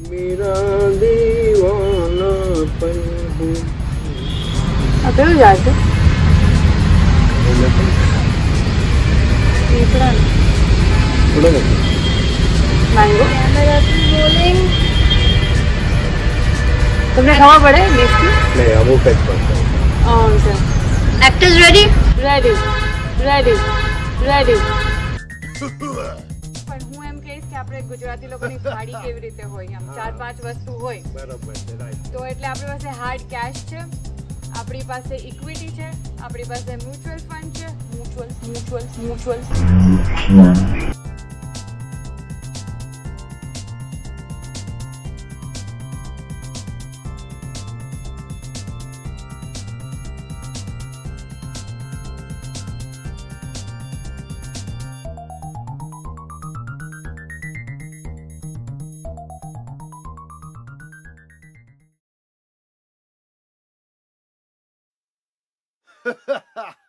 मेरा दीवानापन हूँ। कયું જાય છે પીપળા થોડો નથી મેંગો रोलिंग તમને ખબર પડે લિસ્ટ નહીં અમુક જ પડશે okay actors ready ready ready ready પણ હું એમ કહીશ કે આપણે ગુજરાતી લોકોની થાળી કેવી રીતે હોય આમ 4-5 વસ્તુ હોય બરાબર છે રાઈટ તો એટલે આપણી પાસે હાર્ડ કેશ છે આપણી પાસે ઇક્વિટી છે આપણી પાસે મ્યુચ્યુઅલ ફંડ છે મ્યુચ્યુઅલ Ha ha ha!